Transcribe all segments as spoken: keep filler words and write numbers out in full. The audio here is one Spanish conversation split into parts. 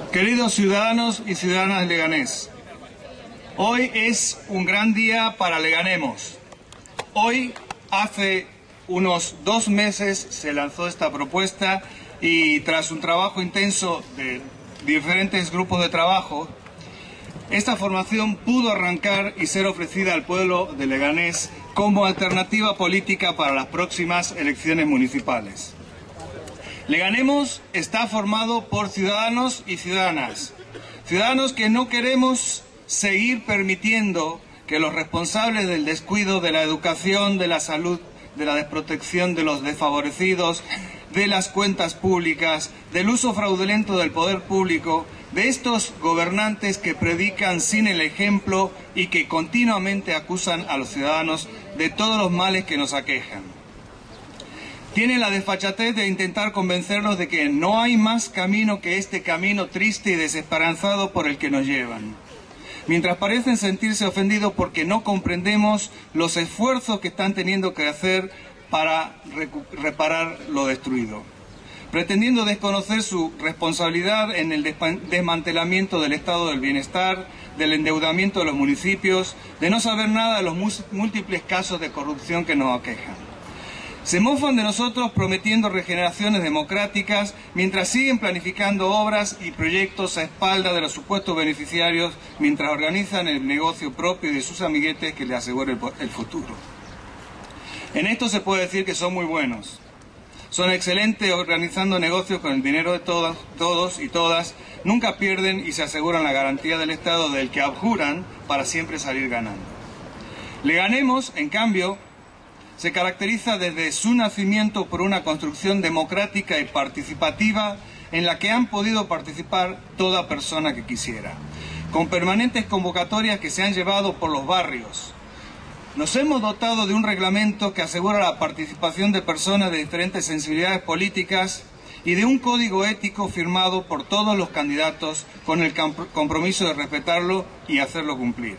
Queridos ciudadanos y ciudadanas de Leganés, hoy es un gran día para Leganemos. Hoy, hace unos dos meses, se lanzó esta propuesta y tras un trabajo intenso de diferentes grupos de trabajo, esta formación pudo arrancar y ser ofrecida al pueblo de Leganés como alternativa política para las próximas elecciones municipales. Leganemos está formado por ciudadanos y ciudadanas, ciudadanos que no queremos seguir permitiendo que los responsables del descuido de la educación, de la salud, de la desprotección de los desfavorecidos, de las cuentas públicas, del uso fraudulento del poder público, de estos gobernantes que predican sin el ejemplo y que continuamente acusan a los ciudadanos de todos los males que nos aquejan. Tienen la desfachatez de intentar convencernos de que no hay más camino que este camino triste y desesperanzado por el que nos llevan, mientras parecen sentirse ofendidos porque no comprendemos los esfuerzos que están teniendo que hacer para reparar lo destruido, pretendiendo desconocer su responsabilidad en el desmantelamiento del estado del bienestar, del endeudamiento de los municipios, de no saber nada de los múltiples casos de corrupción que nos aquejan. Se mofan de nosotros prometiendo regeneraciones democráticas mientras siguen planificando obras y proyectos a espalda de los supuestos beneficiarios mientras organizan el negocio propio de sus amiguetes que les asegura el futuro. En esto se puede decir que son muy buenos. Son excelentes organizando negocios con el dinero de todos, todos y todas, nunca pierden y se aseguran la garantía del Estado del que abjuran para siempre salir ganando. Leganemos, en cambio, se caracteriza desde su nacimiento por una construcción democrática y participativa en la que han podido participar toda persona que quisiera, con permanentes convocatorias que se han llevado por los barrios. Nos hemos dotado de un reglamento que asegura la participación de personas de diferentes sensibilidades políticas y de un código ético firmado por todos los candidatos con el compromiso de respetarlo y hacerlo cumplir.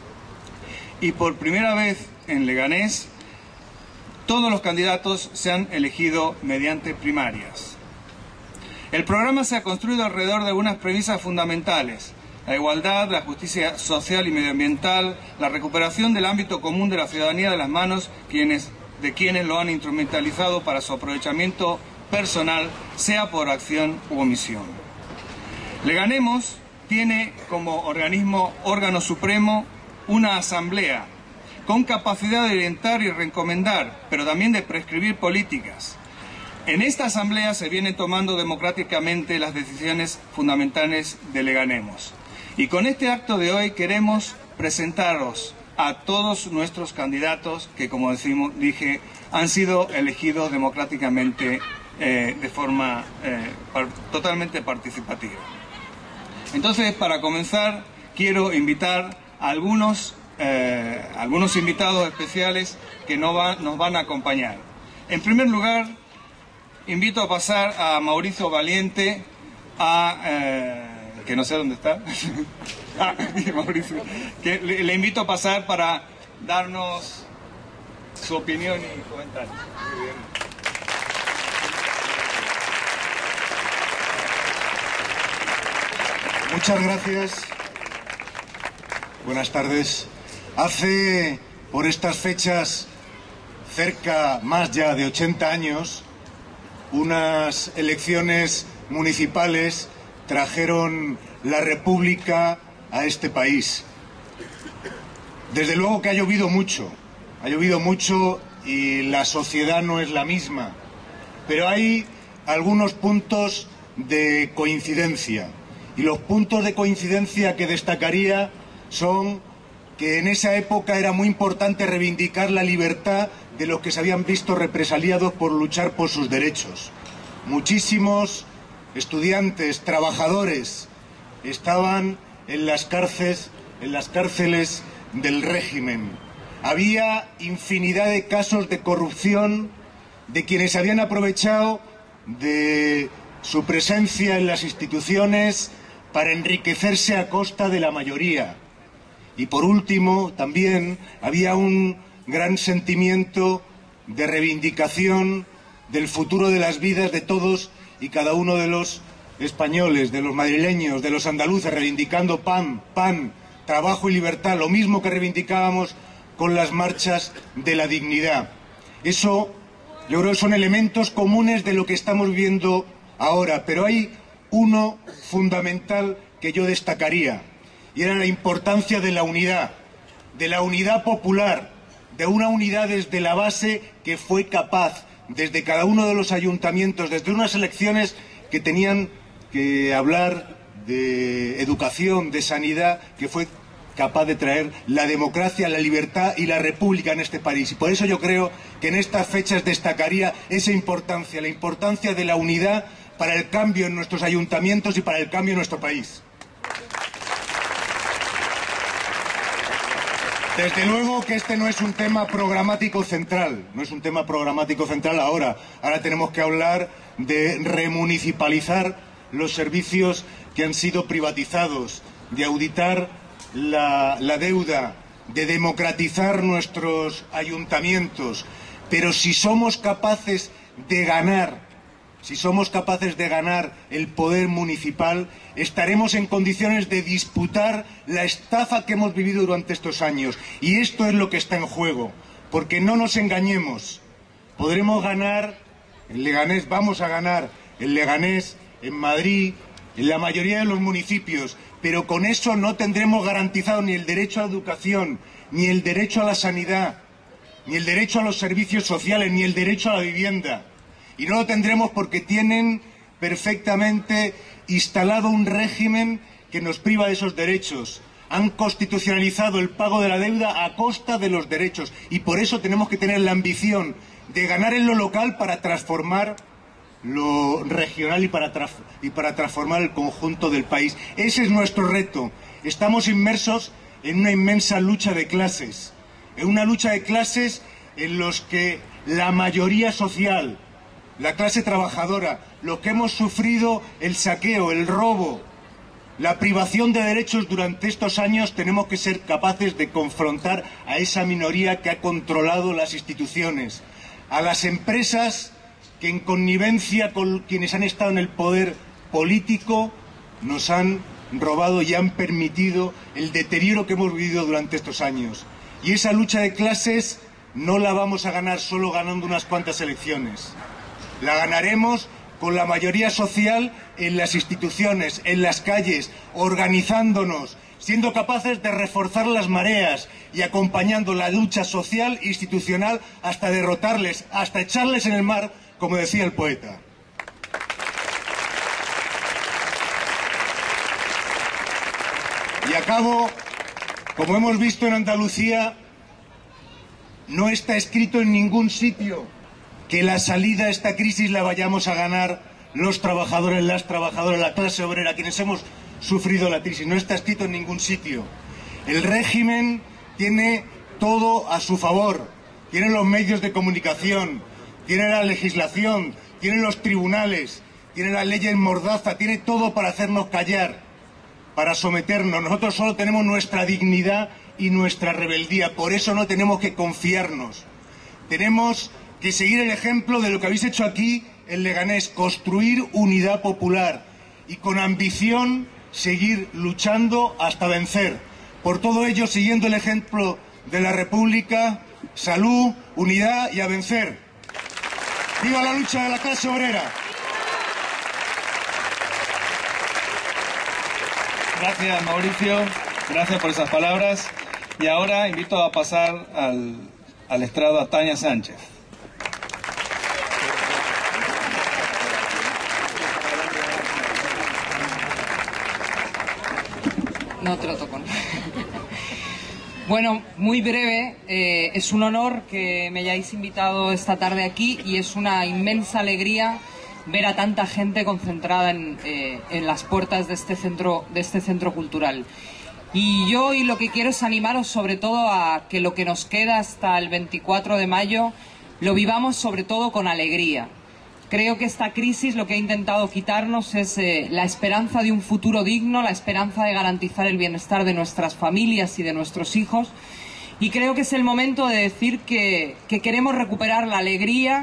Y por primera vez en Leganés, todos los candidatos se han elegido mediante primarias. El programa se ha construido alrededor de unas premisas fundamentales: la igualdad, la justicia social y medioambiental, la recuperación del ámbito común de la ciudadanía de las manos quienes, de quienes lo han instrumentalizado para su aprovechamiento personal, sea por acción u omisión. Leganemos tiene como organismo, órgano supremo, una asamblea con capacidad de orientar y recomendar, pero también de prescribir políticas. En esta asamblea se vienen tomando democráticamente las decisiones fundamentales de Leganemos. Y con este acto de hoy queremos presentaros a todos nuestros candidatos que, como decimos, dije, han sido elegidos democráticamente eh, de forma eh, par totalmente participativa. Entonces, para comenzar, quiero invitar a algunos Eh, algunos invitados especiales que no va, nos van a acompañar. En primer lugar, invito a pasar a Mauricio Valiente, a, eh, que no sé dónde está, ah, Mauricio, que le, le invito a pasar para darnos su opinión y comentarios. Muy bien. Muchas gracias. Buenas tardes. Hace, por estas fechas, cerca más ya de ochenta años, unas elecciones municipales trajeron la República a este país. Desde luego que ha llovido mucho, ha llovido mucho y la sociedad no es la misma, pero hay algunos puntos de coincidencia, y los puntos de coincidencia que destacaría son que en esa época era muy importante reivindicar la libertad de los que se habían visto represaliados por luchar por sus derechos. Muchísimos estudiantes, trabajadores, estaban en las cárceles, en las cárceles del régimen. Había infinidad de casos de corrupción de quienes habían aprovechado de su presencia en las instituciones para enriquecerse a costa de la mayoría. Y por último, también había un gran sentimiento de reivindicación del futuro de las vidas de todos y cada uno de los españoles, de los madrileños, de los andaluces, reivindicando pan, pan, trabajo y libertad, lo mismo que reivindicábamos con las marchas de la dignidad. Eso, yo creo que son elementos comunes de lo que estamos viendo ahora, pero hay uno fundamental que yo destacaría, y era la importancia de la unidad, de la unidad popular, de una unidad desde la base que fue capaz, desde cada uno de los ayuntamientos, desde unas elecciones que tenían que hablar de educación, de sanidad, que fue capaz de traer la democracia, la libertad y la república en este país. Y por eso yo creo que en estas fechas destacaría esa importancia, la importancia de la unidad para el cambio en nuestros ayuntamientos y para el cambio en nuestro país. Desde luego que este no es un tema programático central, no es un tema programático central ahora. Ahora tenemos que hablar de remunicipalizar los servicios que han sido privatizados, de auditar la, la deuda, de democratizar nuestros ayuntamientos. Pero si somos capaces de ganar, si somos capaces de ganar el poder municipal, estaremos en condiciones de disputar la estafa que hemos vivido durante estos años. Y esto es lo que está en juego, porque no nos engañemos. Podremos ganar en Leganés, vamos a ganar en Leganés, en Madrid, en la mayoría de los municipios, pero con eso no tendremos garantizado ni el derecho a la educación, ni el derecho a la sanidad, ni el derecho a los servicios sociales, ni el derecho a la vivienda. Y no lo tendremos porque tienen perfectamente instalado un régimen que nos priva de esos derechos. Han constitucionalizado el pago de la deuda a costa de los derechos. Y por eso tenemos que tener la ambición de ganar en lo local para transformar lo regional y para, y para transformar el conjunto del país. Ese es nuestro reto. Estamos inmersos en una inmensa lucha de clases. En una lucha de clases en los que la mayoría social, la clase trabajadora, los que hemos sufrido el saqueo, el robo, la privación de derechos durante estos años, tenemos que ser capaces de confrontar a esa minoría que ha controlado las instituciones, a las empresas que en connivencia con quienes han estado en el poder político nos han robado y han permitido el deterioro que hemos vivido durante estos años. Y esa lucha de clases no la vamos a ganar solo ganando unas cuantas elecciones. La ganaremos con la mayoría social en las instituciones, en las calles, organizándonos, siendo capaces de reforzar las mareas y acompañando la lucha social e institucional hasta derrotarles, hasta echarles en el mar, como decía el poeta. Y acabo, como hemos visto en Andalucía, no está escrito en ningún sitio que la salida a esta crisis la vayamos a ganar los trabajadores, las trabajadoras, la clase obrera, quienes hemos sufrido la crisis. No está escrito en ningún sitio. El régimen tiene todo a su favor. Tiene los medios de comunicación, tiene la legislación, tiene los tribunales, tiene las leyes mordaza, tiene todo para hacernos callar, para someternos. Nosotros solo tenemos nuestra dignidad y nuestra rebeldía. Por eso no tenemos que confiarnos. Tenemos que seguir el ejemplo de lo que habéis hecho aquí en Leganés, construir unidad popular y con ambición seguir luchando hasta vencer. Por todo ello, siguiendo el ejemplo de la República, salud, unidad y a vencer. ¡Viva la lucha de la clase obrera! Gracias, Mauricio. Gracias por esas palabras. Y ahora invito a pasar al, al estrado a Tania Sánchez. No te lo toco, ¿no? Bueno, muy breve, eh, es un honor que me hayáis invitado esta tarde aquí y es una inmensa alegría ver a tanta gente concentrada en, eh, en las puertas de este centro, de este centro cultural. Y yo hoy lo que quiero es animaros sobre todo a que lo que nos queda hasta el veinticuatro de mayo lo vivamos sobre todo con alegría. Creo que esta crisis lo que ha intentado quitarnos es eh, la esperanza de un futuro digno, la esperanza de garantizar el bienestar de nuestras familias y de nuestros hijos. Y creo que es el momento de decir que, que queremos recuperar la alegría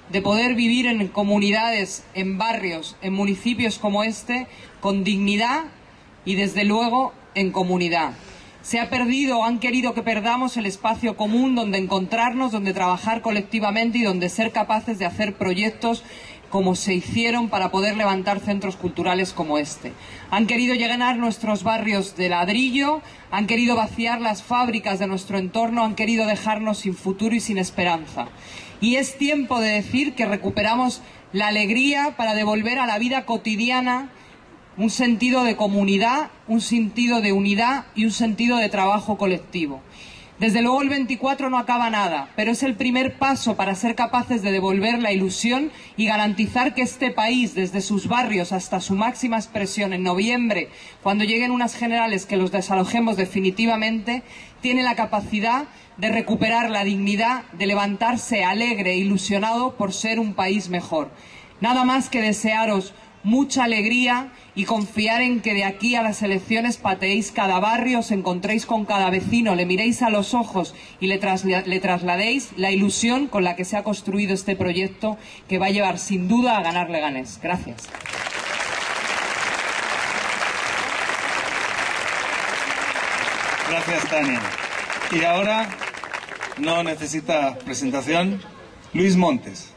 de poder vivir en comunidades, en barrios, en municipios como este, con dignidad y desde luego en comunidad. Se ha perdido o han querido que perdamos el espacio común donde encontrarnos, donde trabajar colectivamente y donde ser capaces de hacer proyectos como se hicieron para poder levantar centros culturales como este. Han querido llenar nuestros barrios de ladrillo, han querido vaciar las fábricas de nuestro entorno, han querido dejarnos sin futuro y sin esperanza. Y es tiempo de decir que recuperamos la alegría para devolver a la vida cotidiana un sentido de comunidad, un sentido de unidad y un sentido de trabajo colectivo. Desde luego el veinticuatro no acaba nada, pero es el primer paso para ser capaces de devolver la ilusión y garantizar que este país, desde sus barrios hasta su máxima expresión en noviembre, cuando lleguen unas generales que los desalojemos definitivamente, tiene la capacidad de recuperar la dignidad, de levantarse alegre e ilusionado por ser un país mejor. Nada más que desearos mucha alegría y confiar en que de aquí a las elecciones pateéis cada barrio, os encontréis con cada vecino, le miréis a los ojos y le, trasla le trasladéis la ilusión con la que se ha construido este proyecto que va a llevar sin duda a ganar Leganés. Gracias. Gracias, Tania. Y ahora, no necesita presentación, Luis Montes.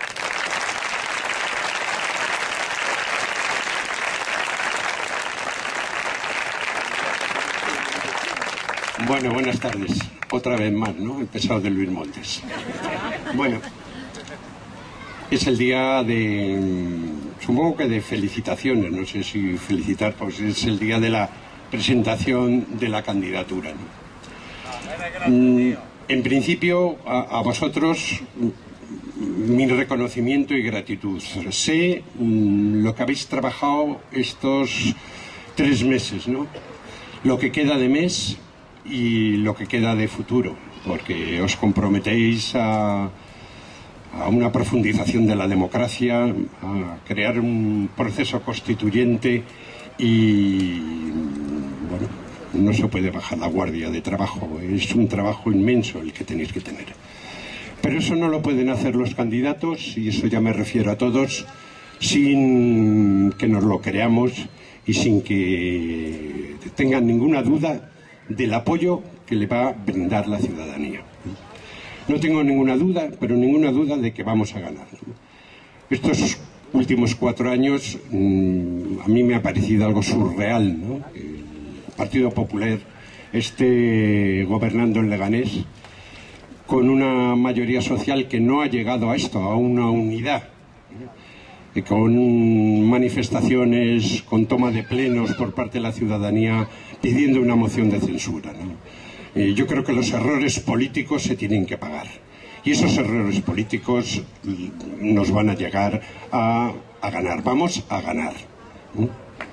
Bueno, buenas tardes. Otra vez más, ¿no? El pesado de Luis Montes. Bueno, es el día de, supongo que de felicitaciones, no sé si felicitar, pues es el día de la presentación de la candidatura, ¿no? En principio, a, a vosotros, mi reconocimiento y gratitud. Sé lo que habéis trabajado estos tres meses, ¿no? Lo que queda de mes y lo que queda de futuro, porque os comprometéis a, a una profundización de la democracia, a crear un proceso constituyente y, bueno, no se puede bajar la guardia de trabajo, es un trabajo inmenso el que tenéis que tener. Pero eso no lo pueden hacer los candidatos, y eso ya me refiero a todos, sin que nos lo creamos y sin que tengan ninguna duda del apoyo que le va a brindar la ciudadanía. No tengo ninguna duda, pero ninguna duda de que vamos a ganar. Estos últimos cuatro años mmm, a mí me ha parecido algo surreal, ¿no? El Partido Popular esté gobernando en Leganés con una mayoría social que no ha llegado a esto, a una unidad, y con manifestaciones, con toma de plenos por parte de la ciudadanía pidiendo una moción de censura, ¿no? Eh, yo creo que los errores políticos se tienen que pagar y esos errores políticos nos van a llegar a, a ganar. Vamos a ganar, ¿no?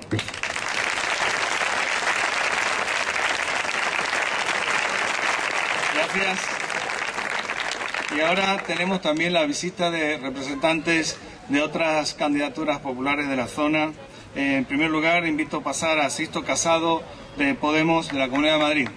Gracias. Y ahora tenemos también la visita de representantes de otras candidaturas populares de la zona. Eh, en primer lugar, invito a pasar a Sixto Casado, de Podemos, de la Comunidad de Madrid.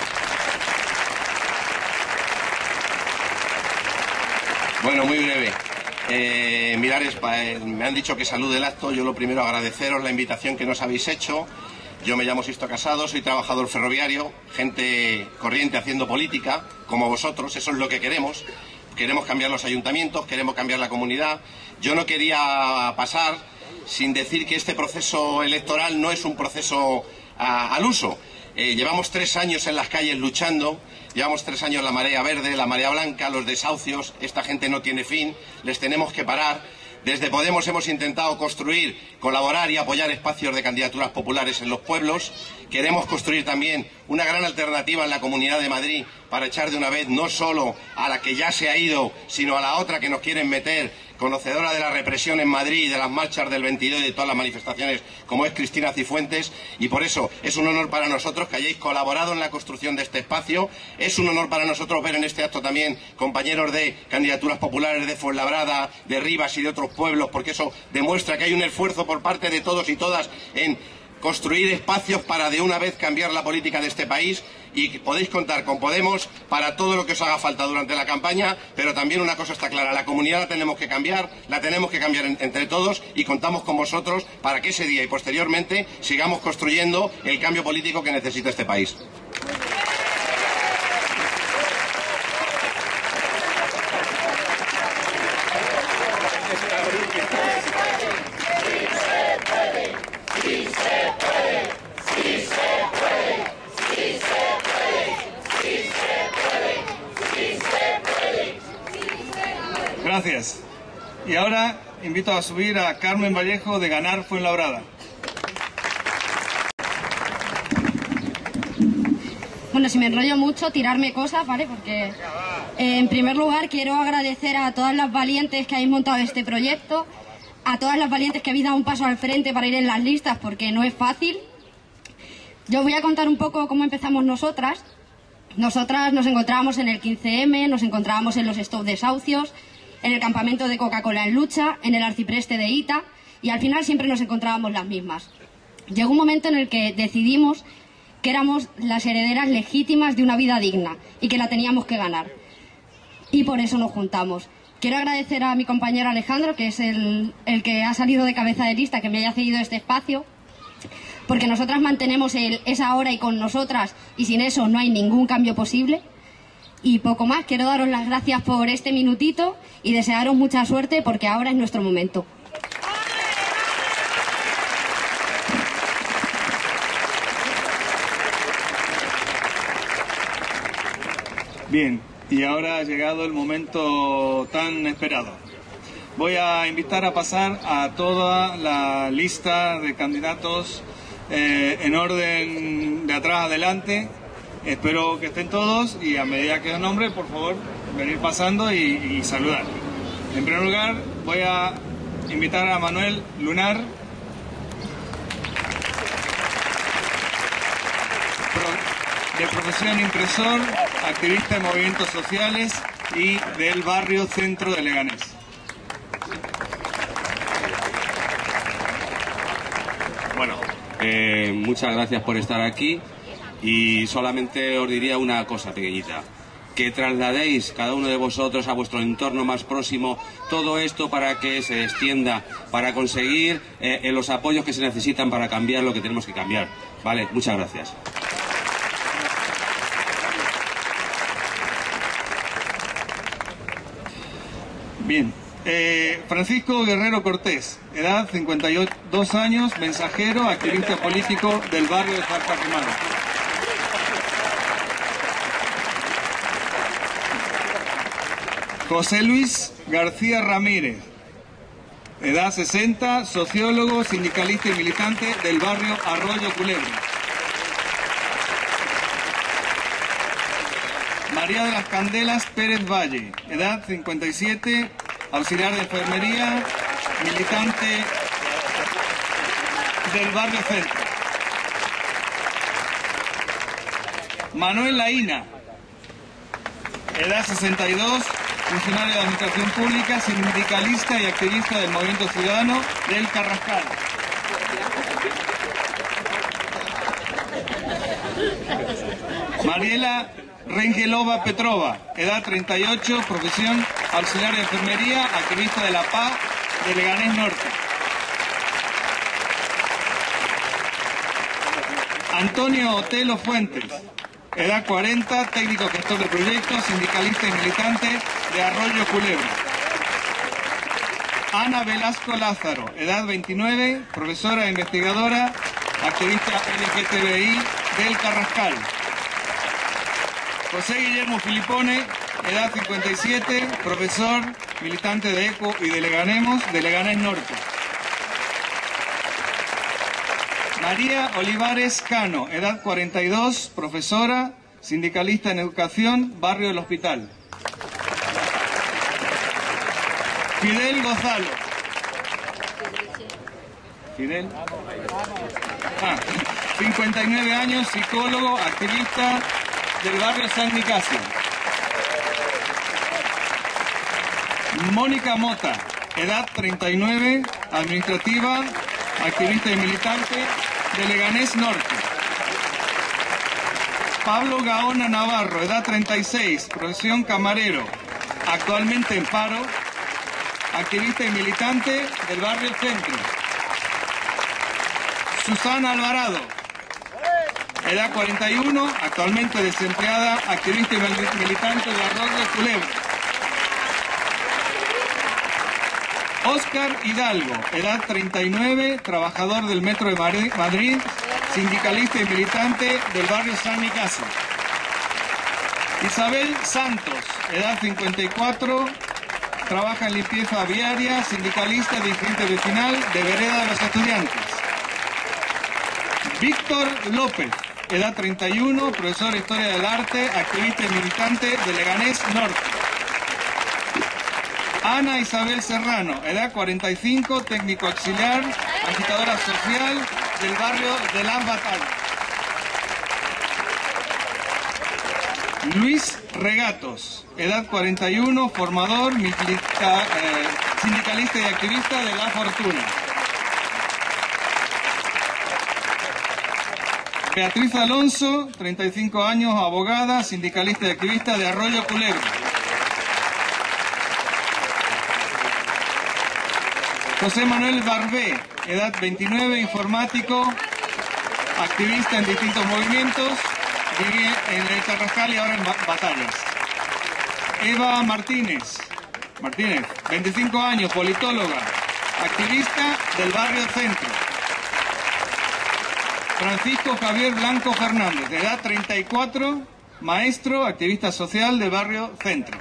Bueno, muy breve. Eh, Mirares, eh, me han dicho que salude el acto. Yo lo primero agradeceros la invitación que nos habéis hecho. Yo me llamo Sixto Casado, soy trabajador ferroviario, gente corriente haciendo política, como vosotros, eso es lo que queremos. Queremos cambiar los ayuntamientos, queremos cambiar la comunidad. Yo no quería pasar sin decir que este proceso electoral no es un proceso a, al uso. Eh, llevamos tres años en las calles luchando, llevamos tres años la marea verde, la marea blanca, los desahucios, esta gente no tiene fin, les tenemos que parar. Desde Podemos hemos intentado construir, colaborar y apoyar espacios de candidaturas populares en los pueblos. Queremos construir también una gran alternativa en la Comunidad de Madrid para echar de una vez no solo a la que ya se ha ido, sino a la otra que nos quieren meter, conocedora de la represión en Madrid, de las marchas del veintidós y de todas las manifestaciones, como es Cristina Cifuentes, y por eso es un honor para nosotros que hayáis colaborado en la construcción de este espacio. Es un honor para nosotros ver en este acto también compañeros de candidaturas populares de Fuenlabrada, de Rivas y de otros pueblos, porque eso demuestra que hay un esfuerzo por parte de todos y todas en construir espacios para de una vez cambiar la política de este país. y podéis contar con Podemos para todo lo que os haga falta durante la campaña, pero también una cosa está clara, la comunidad la tenemos que cambiar, la tenemos que cambiar en, entre todos y contamos con vosotros para que ese día y posteriormente sigamos construyendo el cambio político que necesita este país. Gracias. Y ahora invito a subir a Carmen Vallejo de Ganar Fuenlabrada. Bueno, si me enrollo mucho, tirarme cosas, ¿vale? Porque eh, en primer lugar quiero agradecer a todas las valientes que habéis montado este proyecto, a todas las valientes que habéis dado un paso al frente para ir en las listas, porque no es fácil. Yo os voy a contar un poco cómo empezamos nosotras. Nosotras nos encontrábamos en el quince eme, nos encontrábamos en los Stop Desahucios, en el campamento de Coca-Cola en Lucha, en el arcipreste de Ita, y al final siempre nos encontrábamos las mismas. Llegó un momento en el que decidimos que éramos las herederas legítimas de una vida digna y que la teníamos que ganar. Y por eso nos juntamos. Quiero agradecer a mi compañero Alejandro, que es el, el que ha salido de cabeza de lista, que me haya cedido este espacio, porque nosotras mantenemos el esa hora y con nosotras, y sin eso no hay ningún cambio posible. Y poco más, quiero daros las gracias por este minutito y desearos mucha suerte porque ahora es nuestro momento. Bien, y ahora ha llegado el momento tan esperado. Voy a invitar a pasar a toda la lista de candidatos eh, en orden de atrás adelante. Espero que estén todos y a medida que os nombre, por favor, venir pasando y, y saludar. En primer lugar, voy a invitar a Manuel Lunar, de profesión impresor, activista de movimientos sociales y del barrio Centro de Leganés. Bueno, eh, muchas gracias por estar aquí. Y solamente os diría una cosa pequeñita, que trasladéis cada uno de vosotros a vuestro entorno más próximo todo esto para que se extienda, para conseguir eh, los apoyos que se necesitan para cambiar lo que tenemos que cambiar. Vale, muchas gracias. Bien, eh, Francisco Guerrero Cortés, edad cincuenta y dos años, mensajero, activista político del barrio de Farfajimano. José Luis García Ramírez, edad sesenta, sociólogo, sindicalista y militante del barrio Arroyo Culebra. María de las Candelas Pérez Valle, edad cincuenta y siete, auxiliar de enfermería, militante del barrio Centro. Manuel Laína, edad sesenta y dos, funcionario de Administración Pública, sindicalista y activista del Movimiento Ciudadano del Carrascal. Mariela Rengelova Petrova, edad treinta y ocho, profesión auxiliar de enfermería, activista de la P A de Leganés Norte. Antonio Otelo Fuentes, edad cuarenta, técnico gestor de proyectos, sindicalista y militante de Arroyo Culebra. Ana Velasco Lázaro, edad veintinueve, profesora e investigadora, activista L G T B I del Carrascal. José Guillermo Filipone, edad cincuenta y siete, profesor, militante de ECO y de Leganemos, de Leganés Norte. María Olivares Cano, edad cuarenta y dos, profesora, sindicalista en educación, barrio del Hospital. Fidel Gonzalo. Fidel. Ah, cincuenta y nueve años, psicólogo, activista del barrio San Nicasio. Mónica Mota, edad treinta y nueve, administrativa, activista y militante de Leganés Norte. Pablo Gaona Navarro, edad treinta y seis, profesión camarero, actualmente en paro, activista y militante del barrio Centro. Susana Alvarado, edad cuarenta y uno, actualmente desempleada, activista y militante de Arroyo Culebra. Óscar Hidalgo, edad treinta y nueve, trabajador del Metro de Madrid, sindicalista y militante del barrio San Nicasio. Isabel Santos, edad cincuenta y cuatro, trabaja en limpieza viaria, sindicalista y dirigente vecinal de Vereda de los Estudiantes. Víctor López, edad treinta y uno, profesor de Historia del Arte, activista y militante de Leganés Norte. Ana Isabel Serrano, edad cuarenta y cinco, técnico auxiliar, agitadora social del barrio de Las Batallas. Luis Regatos, edad cuarenta y uno, formador, milita, eh, sindicalista y activista de La Fortuna. Beatriz Alonso, treinta y cinco años, abogada, sindicalista y activista de Arroyo Culebra. José Manuel Barbé, edad veintinueve, informático, activista en distintos movimientos, vive en el Carrascal y ahora en Batallas. Eva Martínez, Martínez, veinticinco años, politóloga, activista del barrio Centro. Francisco Javier Blanco Fernández, de edad treinta y cuatro, maestro, activista social del barrio Centro.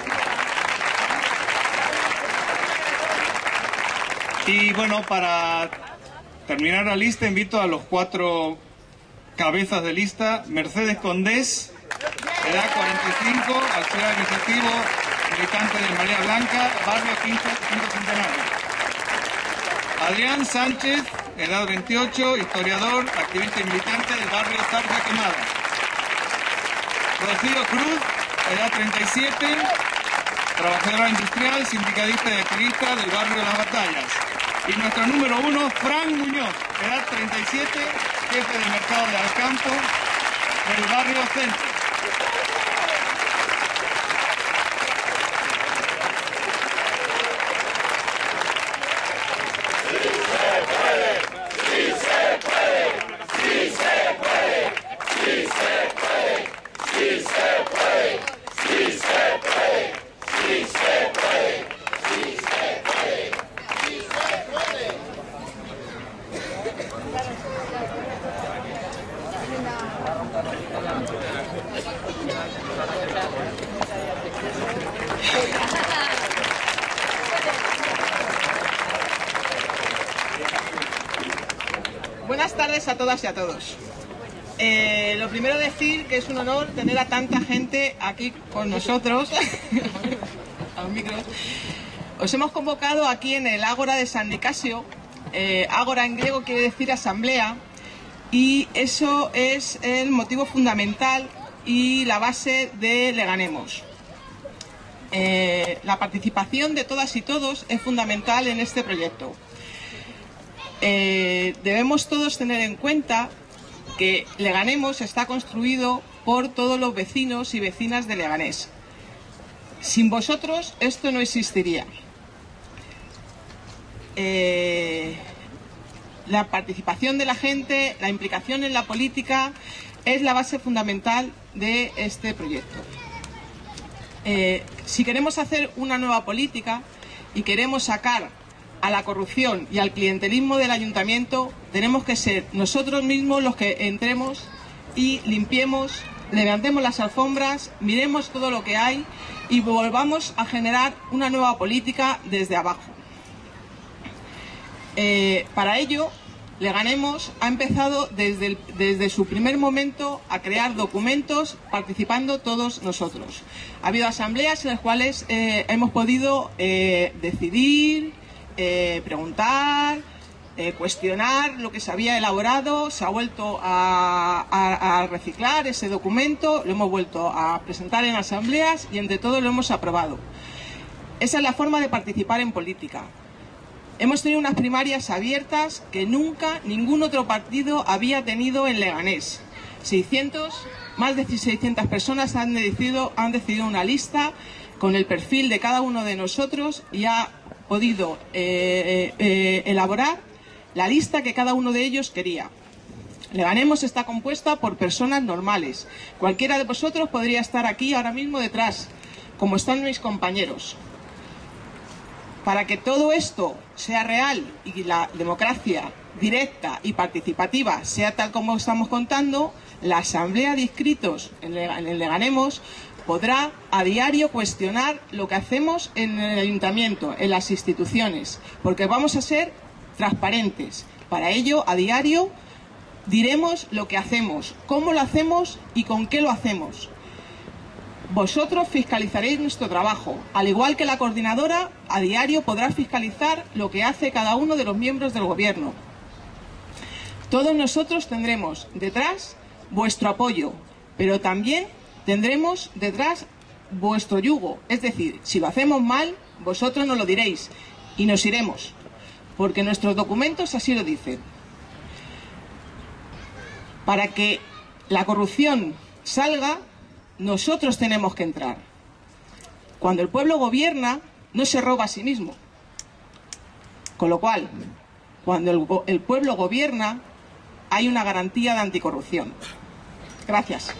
Y bueno, para terminar la lista, invito a los cuatro cabezas de lista. Mercedes Condés, edad cuarenta y cinco, auxiliar administrativo, militante de María Blanca, barrio Quinto, Quinto Centenario. Adrián Sánchez, edad veintiocho, historiador, activista y militante del barrio Zarza Quemada. Rocío Cruz, edad treinta y siete, trabajadora industrial, sindicalista y activista del barrio Las Batallas. Y nuestro número uno, Fran Muñoz, edad treinta y siete, jefe de mercado de Alcampo, del barrio Centro. Buenas tardes a todas y a todos. Eh, lo primero decir que es un honor tener a tanta gente aquí con nosotros. A los micros. Os hemos convocado aquí en el Ágora de San Nicasio. Eh, ágora en griego quiere decir asamblea, y eso es el motivo fundamental y la base de Leganemos. Eh, la participación de todas y todos es fundamental en este proyecto. Eh, debemos todos tener en cuenta que Leganemos está construido por todos los vecinos y vecinas de Leganés. Sin vosotros esto no existiría. Eh, la participación de la gente, la implicación en la política es la base fundamental de este proyecto. Eh, si queremos hacer una nueva política y queremos sacar a la corrupción y al clientelismo del ayuntamiento, tenemos que ser nosotros mismos los que entremos y limpiemos, levantemos las alfombras, miremos todo lo que hay y volvamos a generar una nueva política desde abajo. Eh, para ello, Leganemos ha empezado desde, el, desde su primer momento a crear documentos participando todos nosotros. Ha habido asambleas en las cuales eh, hemos podido eh, decidir, eh, preguntar, eh, cuestionar lo que se había elaborado. Se ha vuelto a, a, a reciclar ese documento, lo hemos vuelto a presentar en asambleas y entre todos lo hemos aprobado. Esa es la forma de participar en política. Hemos tenido unas primarias abiertas que nunca ningún otro partido había tenido en Leganés. seiscientos más de seiscientas personas han decidido, han decidido una lista con el perfil de cada uno de nosotros y ha podido eh, eh, elaborar la lista que cada uno de ellos quería. Leganemos está compuesta por personas normales. Cualquiera de vosotros podría estar aquí ahora mismo detrás, como están mis compañeros. Para que todo esto sea real y la democracia directa y participativa sea tal como estamos contando, la Asamblea de Inscritos en el Leganemos podrá a diario cuestionar lo que hacemos en el Ayuntamiento, en las instituciones, porque vamos a ser transparentes. Para ello, a diario, diremos lo que hacemos, cómo lo hacemos y con qué lo hacemos. Vosotros fiscalizaréis nuestro trabajo, al igual que la coordinadora, a diario podrá fiscalizar lo que hace cada uno de los miembros del Gobierno. Todos nosotros tendremos detrás vuestro apoyo, pero también tendremos detrás vuestro yugo. Es decir, si lo hacemos mal, vosotros nos lo diréis y nos iremos, porque nuestros documentos así lo dicen. Para que la corrupción salga, nosotros tenemos que entrar. Cuando el pueblo gobierna, no se roba a sí mismo. Con lo cual, cuando el, el pueblo gobierna, hay una garantía de anticorrupción. Gracias.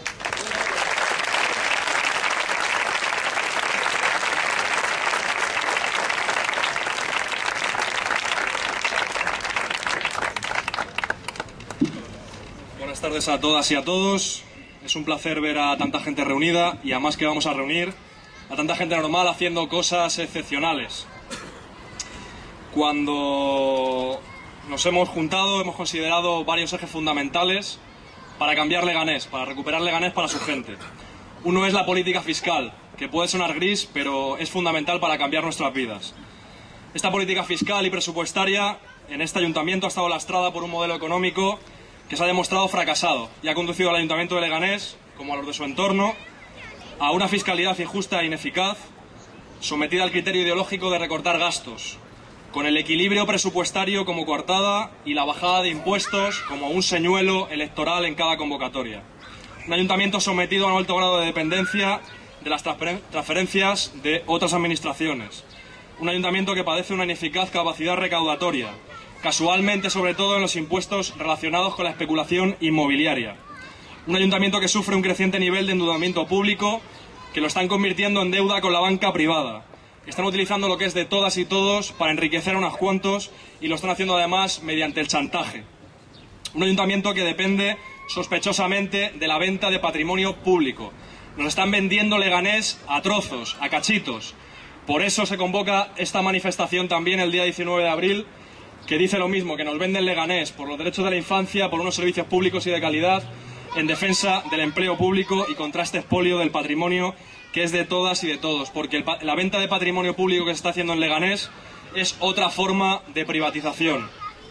Buenas tardes a todas y a todos. Es un placer ver a tanta gente reunida y además que vamos a reunir a tanta gente normal haciendo cosas excepcionales. Cuando nos hemos juntado, hemos considerado varios ejes fundamentales para cambiar Leganés, para recuperar Leganés para su gente. Uno es la política fiscal, que puede sonar gris, pero es fundamental para cambiar nuestras vidas. Esta política fiscal y presupuestaria en este ayuntamiento ha estado lastrada por un modelo económico que se ha demostrado fracasado y ha conducido al Ayuntamiento de Leganés, como a los de su entorno, a una fiscalidad injusta e ineficaz, sometida al criterio ideológico de recortar gastos, con el equilibrio presupuestario como coartada y la bajada de impuestos como un señuelo electoral en cada convocatoria. Un ayuntamiento sometido a un alto grado de dependencia de las transferencias de otras administraciones. Un ayuntamiento que padece una ineficaz capacidad recaudatoria, casualmente sobre todo en los impuestos relacionados con la especulación inmobiliaria. Un ayuntamiento que sufre un creciente nivel de endeudamiento público, que lo están convirtiendo en deuda con la banca privada. Están utilizando lo que es de todas y todos para enriquecer a unos cuantos y lo están haciendo además mediante el chantaje. Un ayuntamiento que depende sospechosamente de la venta de patrimonio público. Nos están vendiendo Leganés a trozos, a cachitos. Por eso se convoca esta manifestación también el día diecinueve de abril, que dice lo mismo, que nos venden Leganés por los derechos de la infancia, por unos servicios públicos y de calidad, en defensa del empleo público y contra este expolio del patrimonio que es de todas y de todos, porque el, la venta de patrimonio público que se está haciendo en Leganés es otra forma de privatización.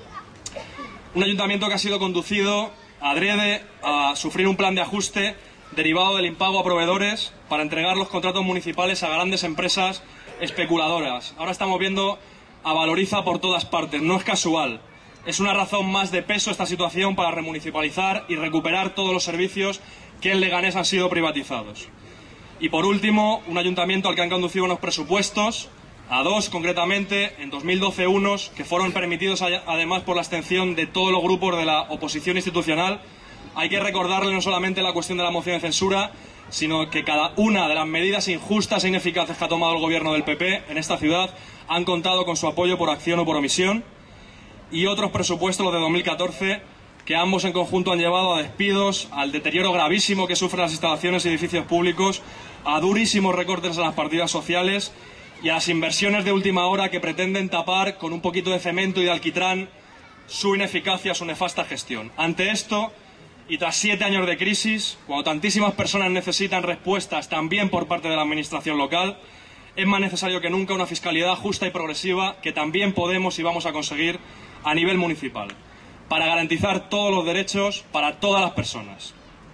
Un ayuntamiento que ha sido conducido adrede a sufrir un plan de ajuste derivado del impago a proveedores para entregar los contratos municipales a grandes empresas especuladoras. Ahora estamos viendo a Valoriza por todas partes, no es casual. Es una razón más de peso esta situación para remunicipalizar y recuperar todos los servicios que en Leganés han sido privatizados. Y por último, un ayuntamiento al que han conducido unos presupuestos, a dos concretamente, en dos mil doce unos, que fueron permitidos además por la abstención de todos los grupos de la oposición institucional. Hay que recordarle no solamente la cuestión de la moción de censura, sino que cada una de las medidas injustas e ineficaces que ha tomado el gobierno del P P en esta ciudad han contado con su apoyo por acción o por omisión, y otros presupuestos, los de dos mil catorce, que ambos en conjunto han llevado a despidos, al deterioro gravísimo que sufren las instalaciones y edificios públicos, a durísimos recortes en las partidas sociales y a las inversiones de última hora que pretenden tapar con un poquito de cemento y de alquitrán su ineficacia, su nefasta gestión. Ante esto, y tras siete años de crisis, cuando tantísimas personas necesitan respuestas también por parte de la administración local, es más necesario que nunca una fiscalidad justa y progresiva que también podemos y vamos a conseguir a nivel municipal, para garantizar todos los derechos para todas las personas.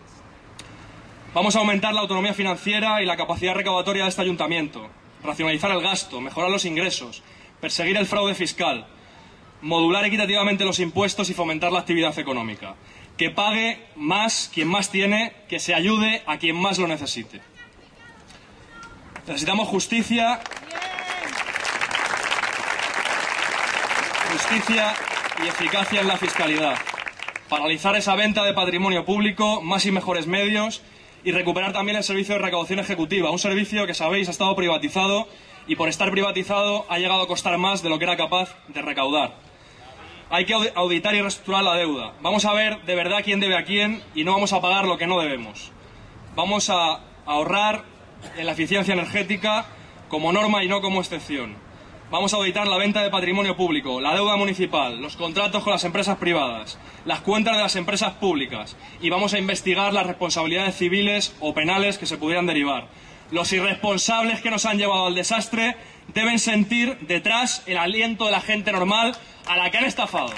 Vamos a aumentar la autonomía financiera y la capacidad recaudatoria de este ayuntamiento, racionalizar el gasto, mejorar los ingresos, perseguir el fraude fiscal, modular equitativamente los impuestos y fomentar la actividad económica. que pague más quien más tiene, que se ayude a quien más lo necesite. Necesitamos justicia, justicia y eficacia en la fiscalidad. Paralizar esa venta de patrimonio público, más y mejores medios, y recuperar también el servicio de recaudación ejecutiva, un servicio que, sabéis, ha estado privatizado y por estar privatizado ha llegado a costar más de lo que era capaz de recaudar. Hay que auditar y reestructurar la deuda. Vamos a ver de verdad quién debe a quién y no vamos a pagar lo que no debemos. Vamos a ahorrar en la eficiencia energética como norma y no como excepción. Vamos a auditar la venta de patrimonio público, la deuda municipal, los contratos con las empresas privadas, las cuentas de las empresas públicas y vamos a investigar las responsabilidades civiles o penales que se pudieran derivar. Los irresponsables que nos han llevado al desastre deben sentir detrás el aliento de la gente normal a la que han estafado.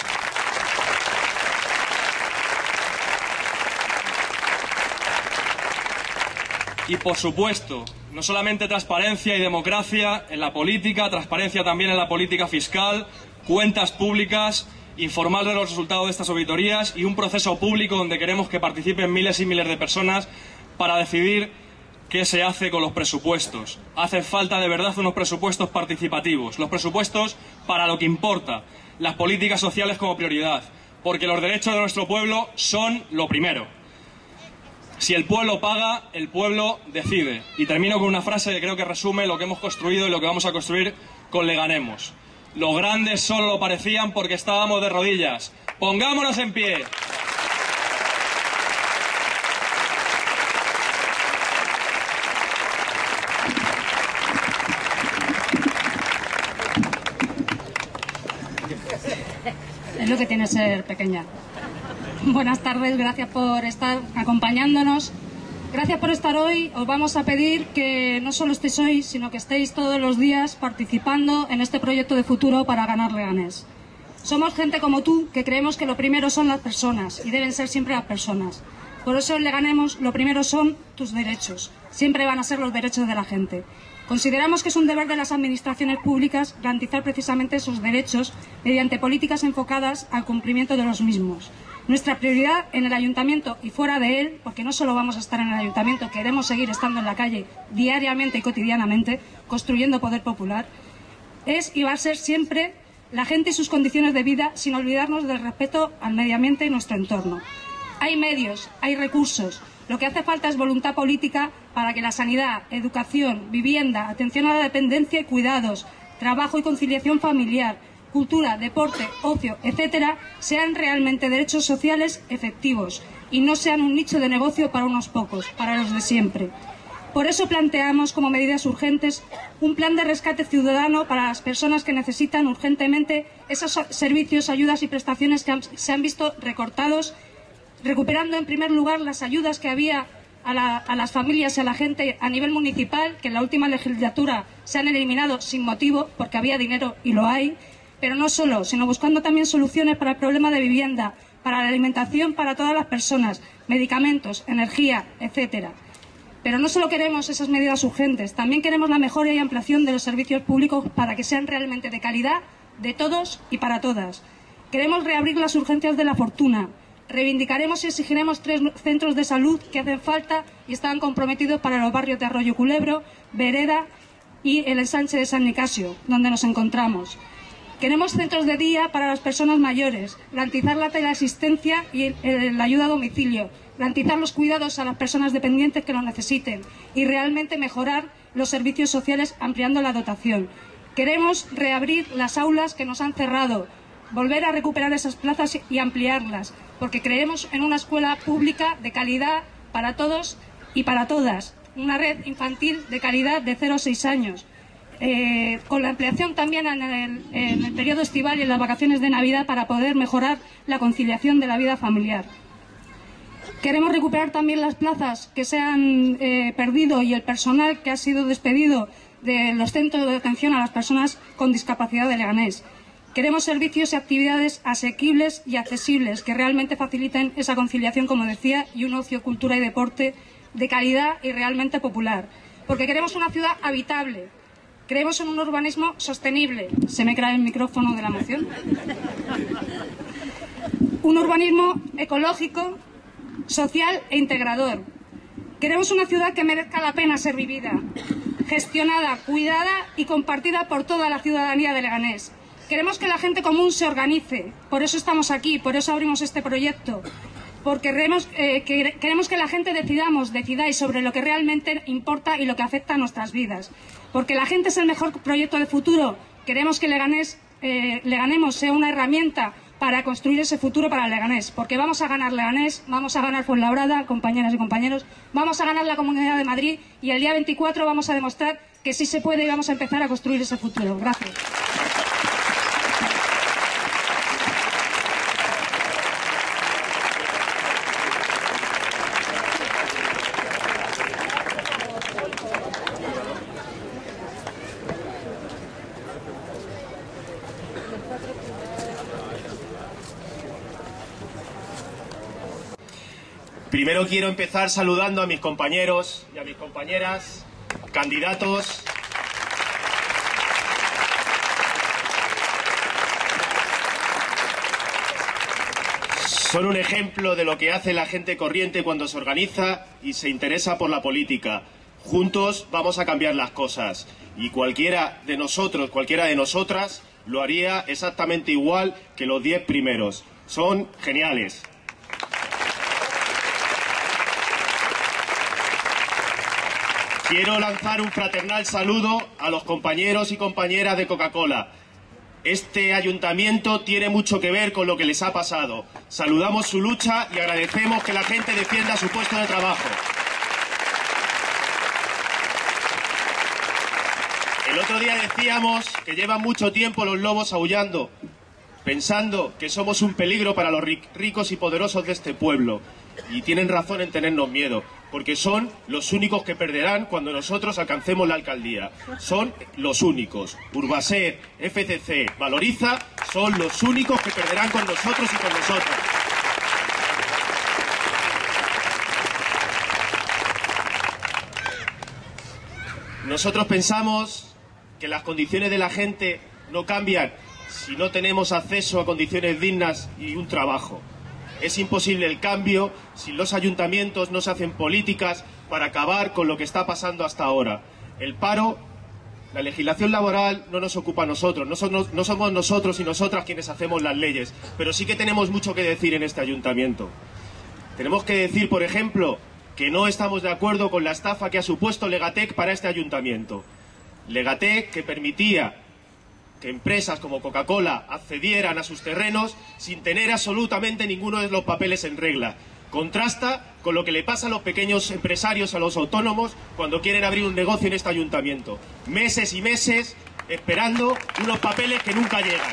Y por supuesto, no solamente transparencia y democracia en la política, transparencia también en la política fiscal, cuentas públicas, informar de los resultados de estas auditorías y un proceso público donde queremos que participen miles y miles de personas para decidir qué se hace con los presupuestos. Hace falta de verdad unos presupuestos participativos, los presupuestos para lo que importa, las políticas sociales como prioridad, porque los derechos de nuestro pueblo son lo primero. Si el pueblo paga, el pueblo decide. Y termino con una frase que creo que resume lo que hemos construido y lo que vamos a construir con Le Ganemos. Los grandes solo lo parecían porque estábamos de rodillas. ¡Pongámonos en pie! Es lo que tiene ser pequeña. Buenas tardes, gracias por estar acompañándonos. Gracias por estar hoy. Os vamos a pedir que no solo estéis hoy, sino que estéis todos los días participando en este proyecto de futuro para ganar Leganés. Somos gente como tú que creemos que lo primero son las personas y deben ser siempre las personas. Por eso en Le Ganemos lo primero son tus derechos. Siempre van a ser los derechos de la gente. Consideramos que es un deber de las administraciones públicas garantizar precisamente esos derechos mediante políticas enfocadas al cumplimiento de los mismos. Nuestra prioridad en el ayuntamiento y fuera de él, porque no solo vamos a estar en el ayuntamiento, queremos seguir estando en la calle diariamente y cotidianamente, construyendo poder popular, es y va a ser siempre la gente y sus condiciones de vida, sin olvidarnos del respeto al medio ambiente y nuestro entorno. Hay medios, hay recursos. Lo que hace falta es voluntad política para que la sanidad, educación, vivienda, atención a la dependencia y cuidados, trabajo y conciliación familiar, cultura, deporte, ocio, etcétera, sean realmente derechos sociales efectivos y no sean un nicho de negocio para unos pocos, para los de siempre. Por eso planteamos como medidas urgentes un plan de rescate ciudadano para las personas que necesitan urgentemente esos servicios, ayudas y prestaciones que han, se han visto recortados, recuperando en primer lugar las ayudas que había a, la, a las familias y a la gente a nivel municipal, que en la última legislatura se han eliminado sin motivo, porque había dinero y lo hay, pero no solo, sino buscando también soluciones para el problema de vivienda, para la alimentación para todas las personas, medicamentos, energía, etcétera. Pero no solo queremos esas medidas urgentes, también queremos la mejora y ampliación de los servicios públicos para que sean realmente de calidad, de todos y para todas. Queremos reabrir las urgencias de la fortuna. Reivindicaremos y exigiremos tres centros de salud que hacen falta y están comprometidos para los barrios de Arroyo Culebro, Vereda y el ensanche de San Nicasio, donde nos encontramos. Queremos centros de día para las personas mayores, garantizar la teleasistencia y la ayuda a domicilio, garantizar los cuidados a las personas dependientes que lo necesiten y realmente mejorar los servicios sociales ampliando la dotación. Queremos reabrir las aulas que nos han cerrado, volver a recuperar esas plazas y ampliarlas, porque creemos en una escuela pública de calidad para todos y para todas, una red infantil de calidad de cero a seis años. Eh, con la ampliación también en el, en el periodo estival y en las vacaciones de Navidad para poder mejorar la conciliación de la vida familiar. Queremos recuperar también las plazas que se han eh, perdido y el personal que ha sido despedido de los centros de atención a las personas con discapacidad de Leganés. Queremos servicios y actividades asequibles y accesibles que realmente faciliten esa conciliación, como decía, y un ocio, cultura y deporte de calidad y realmente popular. Porque queremos una ciudad habitable. Creemos en un urbanismo sostenible. ¿Se me cae el micrófono de la moción? un urbanismo ecológico, social e integrador. Queremos una ciudad que merezca la pena ser vivida, gestionada, cuidada y compartida por toda la ciudadanía de Leganés. Queremos que la gente común se organice, por eso estamos aquí, por eso abrimos este proyecto, porque queremos, eh, que, queremos que la gente decidamos, decidáis sobre lo que realmente importa y lo que afecta a nuestras vidas. Porque la gente es el mejor proyecto de futuro. Queremos que Leganés, eh, Leganemos sea una herramienta para construir ese futuro para Leganés, porque vamos a ganar Leganés, vamos a ganar Fuenlabrada, compañeras y compañeros, vamos a ganar la Comunidad de Madrid y el día veinticuatro vamos a demostrar que sí se puede y vamos a empezar a construir ese futuro. Gracias. Primero quiero empezar saludando a mis compañeros y a mis compañeras, candidatos. Son un ejemplo de lo que hace la gente corriente cuando se organiza y se interesa por la política. Juntos vamos a cambiar las cosas y cualquiera de nosotros, cualquiera de nosotras, lo haría exactamente igual que los diez primeros. Son geniales. Quiero lanzar un fraternal saludo a los compañeros y compañeras de Coca-Cola. Este ayuntamiento tiene mucho que ver con lo que les ha pasado. Saludamos su lucha y agradecemos que la gente defienda su puesto de trabajo. El otro día decíamos que llevan mucho tiempo los lobos aullando, pensando que somos un peligro para los ricos y poderosos de este pueblo. Y tienen razón en tenernos miedo, porque son los únicos que perderán cuando nosotros alcancemos la alcaldía. Son los únicos. Urbaser, F C C, Valoriza, son los únicos que perderán con nosotros y con nosotros. Nosotros pensamos que las condiciones de la gente no cambian si no tenemos acceso a condiciones dignas y un trabajo. Es imposible el cambio si los ayuntamientos no se hacen políticas para acabar con lo que está pasando hasta ahora. El paro, la legislación laboral no nos ocupa a nosotros, no somos, no somos nosotros y nosotras quienes hacemos las leyes, pero sí que tenemos mucho que decir en este ayuntamiento. Tenemos que decir, por ejemplo, que no estamos de acuerdo con la estafa que ha supuesto Legatec para este ayuntamiento. Legatec, que permitía que empresas como Coca-Cola accedieran a sus terrenos sin tener absolutamente ninguno de los papeles en regla. Contrasta con lo que le pasa a los pequeños empresarios, a los autónomos, cuando quieren abrir un negocio en este ayuntamiento. Meses y meses esperando unos papeles que nunca llegan.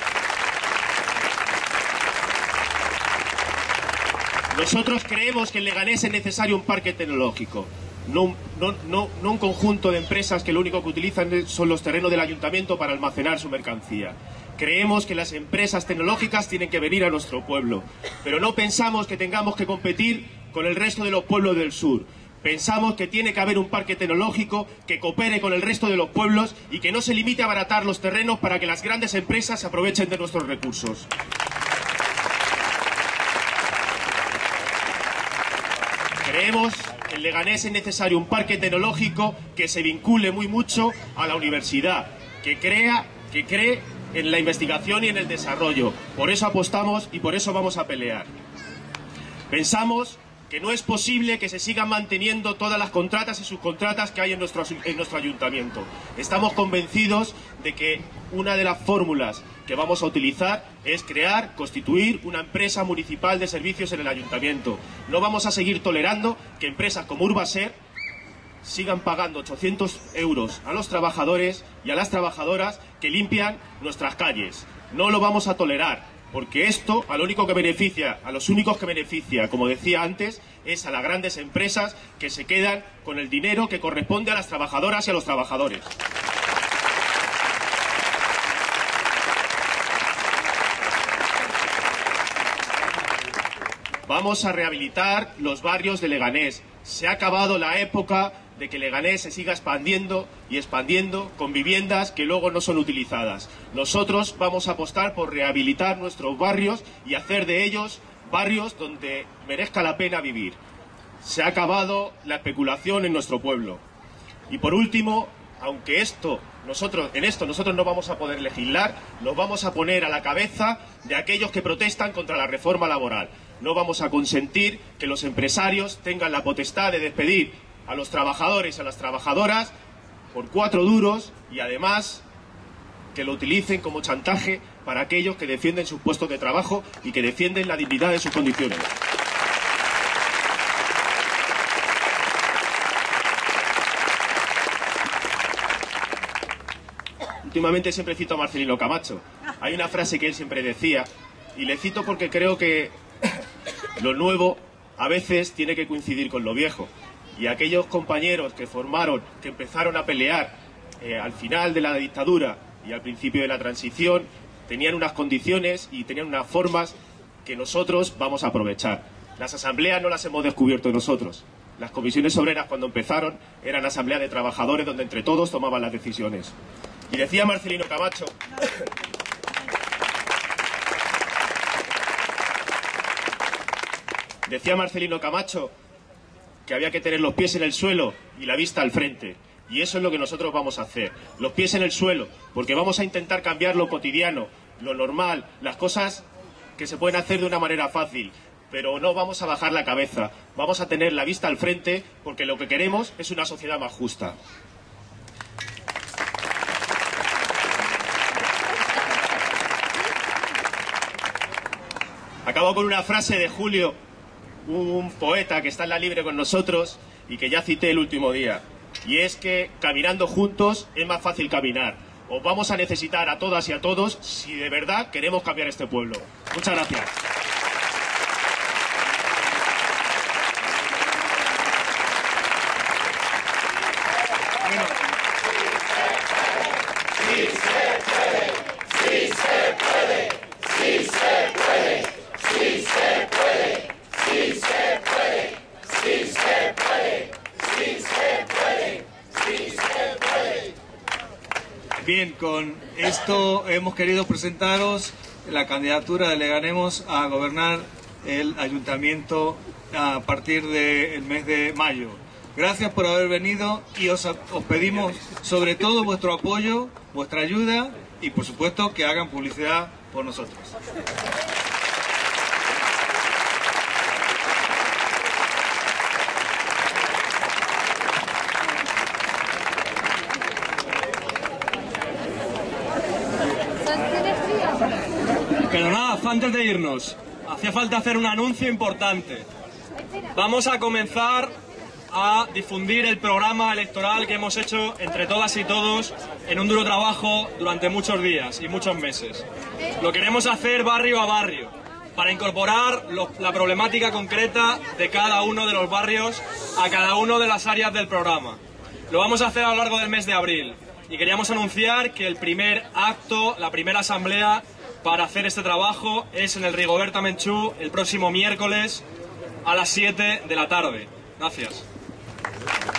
Nosotros creemos que en Leganés es necesario un parque tecnológico. No, no, no, no un conjunto de empresas que lo único que utilizan son los terrenos del ayuntamiento para almacenar su mercancía. Creemos que las empresas tecnológicas tienen que venir a nuestro pueblo, pero no pensamos que tengamos que competir con el resto de los pueblos del sur. Pensamos que tiene que haber un parque tecnológico que coopere con el resto de los pueblos y que no se limite a abaratar los terrenos para que las grandes empresas se aprovechen de nuestros recursos. Creemos que en Leganés es necesario un parque tecnológico que se vincule muy mucho a la universidad, que crea, que cree en la investigación y en el desarrollo. Por eso apostamos y por eso vamos a pelear. Pensamos que no es posible que se sigan manteniendo todas las contratas y subcontratas que hay en nuestro, en nuestro ayuntamiento. Estamos convencidos de que una de las fórmulas que vamos a utilizar es crear, constituir una empresa municipal de servicios en el ayuntamiento. No vamos a seguir tolerando que empresas como Urbaser sigan pagando ochocientos euros a los trabajadores y a las trabajadoras que limpian nuestras calles. No lo vamos a tolerar. Porque esto, a lo único que beneficia, a los únicos que beneficia, como decía antes, es a las grandes empresas que se quedan con el dinero que corresponde a las trabajadoras y a los trabajadores. Vamos a rehabilitar los barrios de Leganés. Se ha acabado la época de que Leganés se siga expandiendo y expandiendo con viviendas que luego no son utilizadas. Nosotros vamos a apostar por rehabilitar nuestros barrios y hacer de ellos barrios donde merezca la pena vivir. Se ha acabado la especulación en nuestro pueblo. Y por último, aunque esto, nosotros, en esto nosotros no vamos a poder legislar, nos vamos a poner a la cabeza de aquellos que protestan contra la reforma laboral. No vamos a consentir que los empresarios tengan la potestad de despedir a los trabajadores y a las trabajadoras por cuatro duros y además que lo utilicen como chantaje para aquellos que defienden sus puestos de trabajo y que defienden la dignidad de sus condiciones. Últimamente siempre cito a Marcelino Camacho. Hay una frase que él siempre decía, y le cito porque creo que lo nuevo a veces tiene que coincidir con lo viejo. Y aquellos compañeros que formaron, que empezaron a pelear eh, al final de la dictadura y al principio de la transición, tenían unas condiciones y tenían unas formas que nosotros vamos a aprovechar. Las asambleas no las hemos descubierto nosotros. Las comisiones obreras, cuando empezaron, eran asambleas de trabajadores donde entre todos tomaban las decisiones. Y decía Marcelino Camacho... Decía Marcelino Camacho que había que tener los pies en el suelo y la vista al frente. Y eso es lo que nosotros vamos a hacer. Los pies en el suelo, porque vamos a intentar cambiar lo cotidiano, lo normal, las cosas que se pueden hacer de una manera fácil. Pero no vamos a bajar la cabeza. Vamos a tener la vista al frente, porque lo que queremos es una sociedad más justa. Acabo con una frase de Julio, un poeta que está en la Libre con nosotros y que ya cité el último día. Y es que caminando juntos es más fácil caminar. Os vamos a necesitar a todas y a todos si de verdad queremos cambiar este pueblo. Muchas gracias. Bien, con esto hemos querido presentaros la candidatura de Leganemos a gobernar el ayuntamiento a partir del mes de mayo. Gracias por haber venido y os, os pedimos sobre todo vuestro apoyo, vuestra ayuda y por supuesto que hagan publicidad por nosotros. Pero nada, antes de irnos, hacía falta hacer un anuncio importante. Vamos a comenzar a difundir el programa electoral que hemos hecho entre todas y todos en un duro trabajo durante muchos días y muchos meses. Lo queremos hacer barrio a barrio, para incorporar lo, la problemática concreta de cada uno de los barrios a cada una de las áreas del programa. Lo vamos a hacer a lo largo del mes de abril y queríamos anunciar que el primer acto, la primera asamblea para hacer este trabajo es en el Rigoberta Menchú el próximo miércoles a las siete de la tarde. Gracias.